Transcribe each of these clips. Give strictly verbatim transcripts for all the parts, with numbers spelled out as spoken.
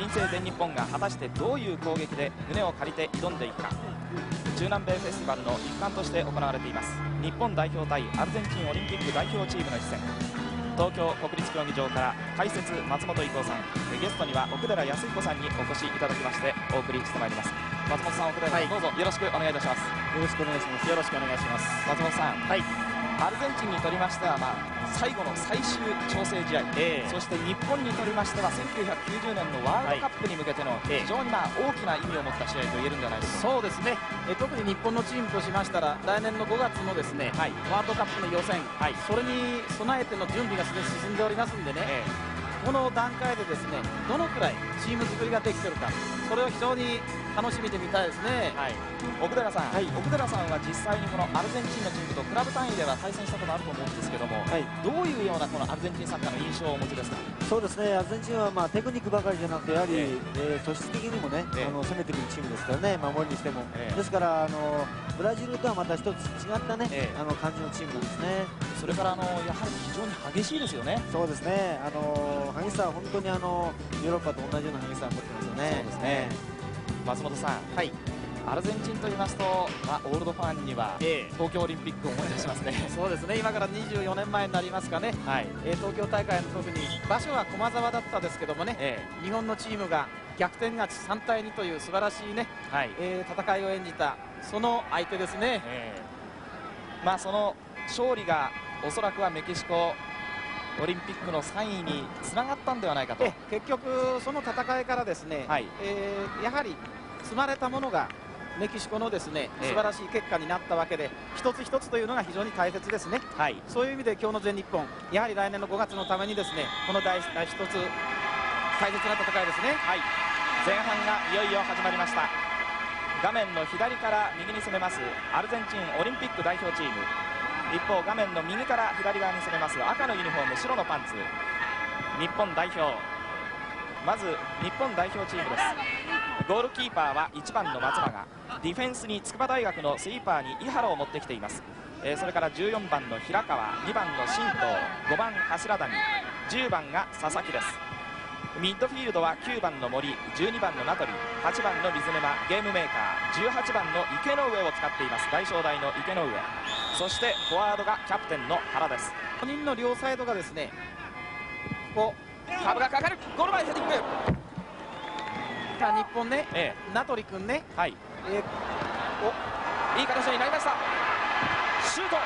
生全日本が果たしてどういう攻撃で胸を借りて挑んでいくか。中南米フェスティバルの一環として行われています日本代表対アルゼンチンオリンピック代表チームの一戦。東京国立競技場から解説松本伊光さん、ゲストには奥寺康彦さんにお越しいただきましてお送りしてまいります。松本さん、奥寺さん、はい、どうぞよろしくお願いいたします。 よろしくお願いします。よろしくお願いします。 松本さん、はい、アルゼンチンにとりましては、まあ、最後の最終調整試合、えー、そして日本にとりましてはせんきゅうひゃくきゅうじゅうねんのワールドカップに向けての非常にまあ大きな意味を持った試合と言えるんじゃないでしょうか。 そうですね、え特に日本のチームとしましたら来年のごがつのですね、はい、ワールドカップの予選、はい、それに備えての準備がすでに進んでおりますんでね、えー、この段階でですねどのくらいチーム作りができているか、それを非常に楽しみで見たいですね。 はい、奥寺さん、はい、奥寺さんは実際にこのアルゼンチンのチームとクラブ単位では対戦したことあると思うんですけども、はい、どういうようなこのアルゼンチンサッカーの印象をお持ちですか。 そうですね、アルゼンチンはまあテクニックばかりじゃなくてやはり、えーえー、素質的にもね、えー、あの攻めてくるチームですからね、守りにしても、えー、ですからあのブラジルとはまた一つ違ったね、えー、あの感じのチームなんですね。 それからあのやはり非常に激しいですよね。 そうですね、あの激しさは本当にあのヨーロッパと同じような激しさを持ってますよね。 そうですね、松本さん、はい、アルゼンチンと言いますと、まあ、オールドファンには東京オリンピックを思い出しますね。 そうですね、今からにじゅうよねんまえになりますかね、はい、えー、東京大会の特に場所は駒沢だったですけどもね、えー、日本のチームが逆転勝ちさんたいにという素晴らしいね、はい、えー、戦いを演じたその相手ですね。えー、まあその勝利がおそらくはメキシコオリンピックのさんいにつながったんではないかと。 結局その戦いからですね、はい、えー、やはり積まれたものがメキシコのですね素晴らしい結果になったわけで、一つ一つというのが非常に大切ですね。はい、そういう意味で今日の全日本、やはり来年のごがつのためにですねこの第一つ大切な戦いですね。 はい、前半がいよいよ始まりました。画面の左から右に攻めますアルゼンチンオリンピック代表チーム、一方画面の右から左側に攻めます赤のユニフォーム白のパンツ日本代表。まず日本代表チームです。ゴールキーパーはいちばんの松永、ディフェンスに筑波大学のスイーパーに井原を持ってきています。えー、それからじゅうよんばんの平川、にばんの新藤、ごばん柱谷、じゅうばんが佐々木です。ミッドフィールドはきゅうばんの森、じゅうにばんの名取、はちばんの水沼、ゲームメーカー、じゅうはちばんの池上を使っています。大正大の池上、そしてフォワードがキャプテンの原です。 ごにんの両サイドがですね、ここカーブがかかる、ゴール前ヘディング。 日本ね、ええ、名取君ね、はい、えー、 おいい形になりました。シュート。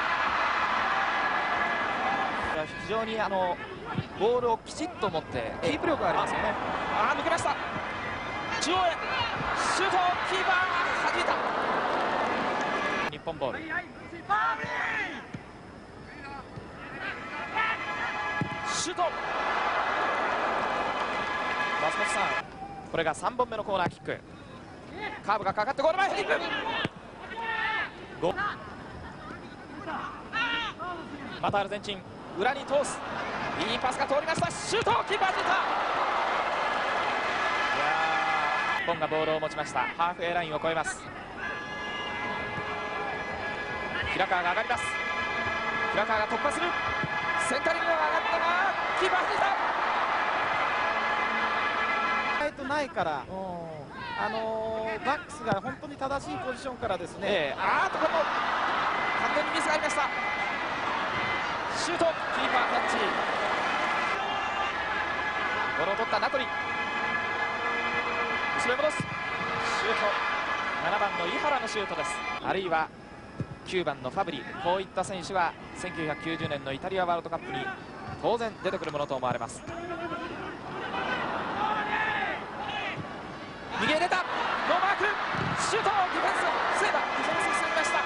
非常にあのボールをきちっと持ってキープ力がありますよね。ああ、抜けました。中央へシュート、キーパー弾いた。日本ボール。シュート。松本さん、これがさんぼんめのコーナーキック。カーブがかかってゴール前ヘディング。またアルゼンチン裏に通す、いいパスが通りました。シュート、キーパー弾いた。いやー、日本がボールを持ちました。ハーフウェイラインを越えます。平川が上がります。平川が突破する。センタリングが上がったがキーパー弾いた。 ないから、あのー、バックスが本当に正しいポジションからですね、 えー、あーっとこれも完全にミスがありました。シュート、キーパーキャッチ、ボールを取った名取、後ろへ戻す、シュート、ななばんの井原のシュートです。あるいはきゅうばんのファブリ、こういった選手はせんきゅうひゃくきゅうじゅうねんのイタリアワールドカップに当然出てくるものと思われます。右へ出た、ノーマーク、シュート、ディフェンスセーバー、ディフェンス進みました。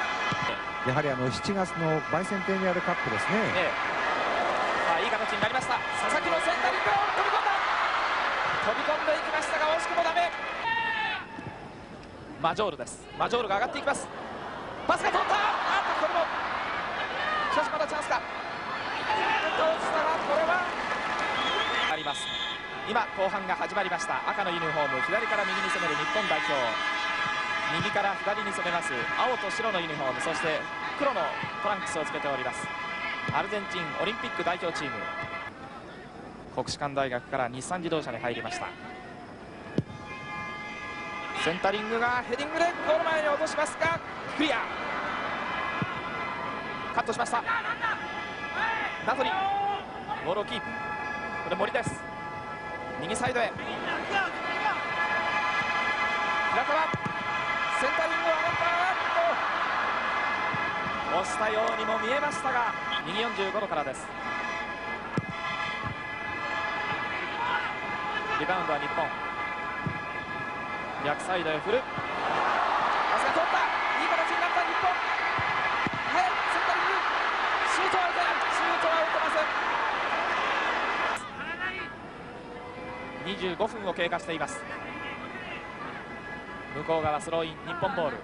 やはりあのしちがつのバイセンテニアルカップですね。ええ、 さあいい形になりました。佐々木のセンタリングを飛び込んだ、飛び込んでいきましたが惜しくもダメ。マジョールです。マジョールが上がっていきます。パスが通った。あっとこれもしかしまだチャンスか。どうしたらこれはあります。今後半が始まりました。赤のユニフォーム、左から右に攻める日本代表、右から左に攻めます青と白のユニフォーム、そして黒のトランクスをつけておりますアルゼンチンオリンピック代表チーム。国士舘大学から日産自動車に入りましたセンタリングがヘディングでゴール前に落としますがクリア。カットしました。ナトリボールをキープ。これ森です。右サイドへ平川センタリングを上がった。押したようにも見えましたが右よんじゅうごどからです。リバウンドは日本。逆サイドへ振る。パスが通った。いい形になった日本。はいセンタリングシュートは打てない。シュートは打てません。にじゅうごふんを経過しています。向こう側スローイン日本ボール。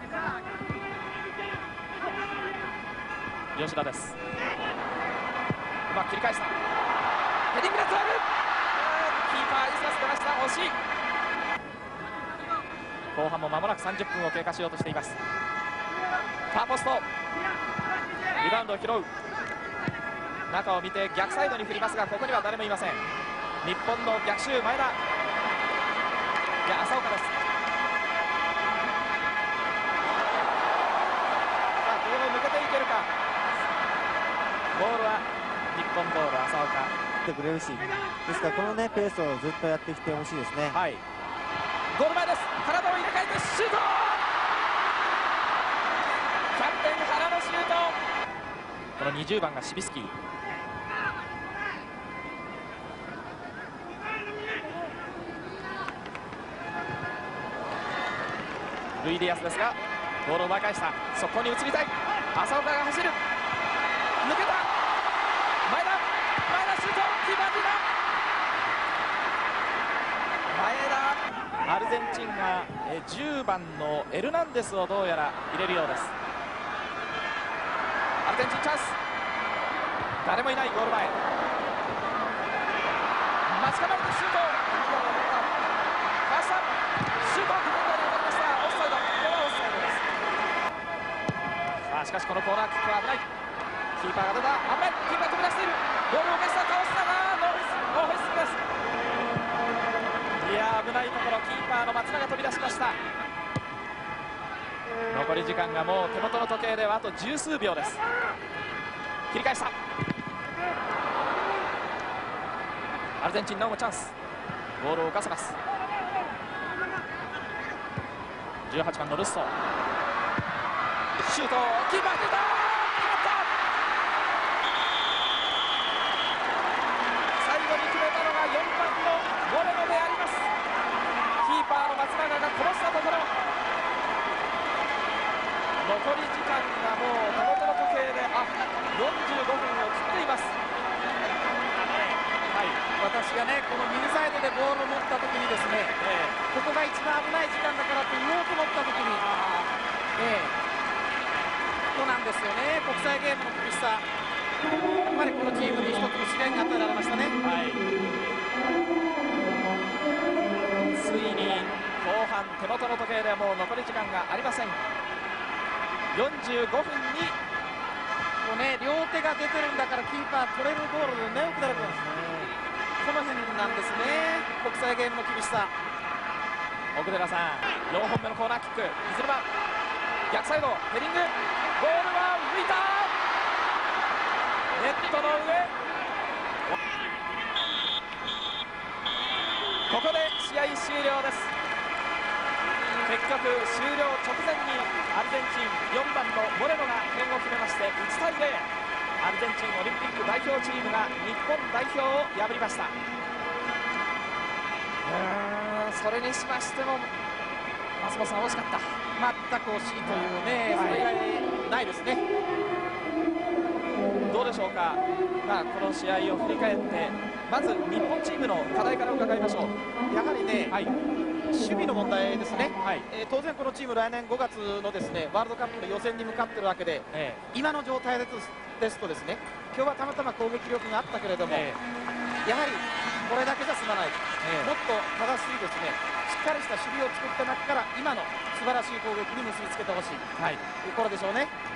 吉田です。うまく切り返した。ヘディングでつなぐ。キーパーイスラス出ました。惜しい。後半も間もなくさんじゅっぷんを経過しようとしています。ファーポストリバウンドを拾う。中を見て逆サイドに振りますがここには誰もいません。日本の逆襲前田いや浅岡です。さあボールを抜けていけるか。ボールは日本ボール浅岡てくれるし、ですからこのねペースをずっとやってきてほしいですね。 はい、ゴール前です。体を入れ替えてシュート。キャプテン原のシュート。このにじゅうばんがシビスキー。ルイディアスですがボールを奪い返した。そこに移りたい。浅岡が走る。抜けた。前田前田シュート。キーパーキーパー前田。アルゼンチンがじゅうばんのエルナンデスをどうやら入れるようです。アルゼンチンチャンス。誰もいないゴール前。待ち構えてシュート。かわした。シュート。オフサイド。これはオフサイドです。さあしかしこのコーナーキックは危ない。キーパーが出た。危ない。キーパー飛び出している。ボールを返した。倒したがノーミス。ノーフェイスです。いや危ないところキーパーの松永が飛び出しました。残り時間がもう手元の時計ではあと十数秒です。切り返した。アルゼンチンなおもチャンス。ボールを浮かせます。じゅうはちばんのルッソシュート。キーパー決めた。決まった。最後に決めたのがよんばんのモレノであります。キーパーの松永が殺したところ。残り時間がもう手元の時計であよんじゅうごふんを切っています。 はい、私がねこの右サイドでボールを持った時にですね、えー、ここが一番危ない時間だからって言おうと思った時にええー、ここなんですよね。国際ゲームの厳しさ。やっぱりこのチームに一つの試練が与えられましたね。 はい、ついに後半手元の時計ではもう残り時間がありません。よんじゅうごふんにもうね両手が出てるんだからキーパー取れるゴールでね奥田君この辺なんですね。国際ゲームの厳しさ。 奥寺さんよんほんめのコーナーキック。水沼逆サイドヘディング。ボールは浮いた。ネットの上。ここで試合終了です。結局終了直前にアルゼンチンよんばんのモレノが点を決めましていちたいゼロ。アルゼンチンオリンピック代表チームが日本代表を破りました。うーんそれにしましても松本さん惜しかった。 全く惜しいというね、それ以外ないですね。 どうでしょうか。まあ、この試合を振り返ってまず日本チームの課題から伺いましょう。 やはりね、はい、守備の問題ですね。 はい、 えー、当然このチーム来年ごがつのですねワールドカップの予選に向かっているわけで、えー、今の状態ですですとですね今日はたまたま攻撃力があったけれども、えー、やはりこれだけじゃ済まない、えー、もっと正しいですねしっかりした守備を作った中から今の素晴らしい攻撃に結びつけてほしい、はい、というところでしょうね。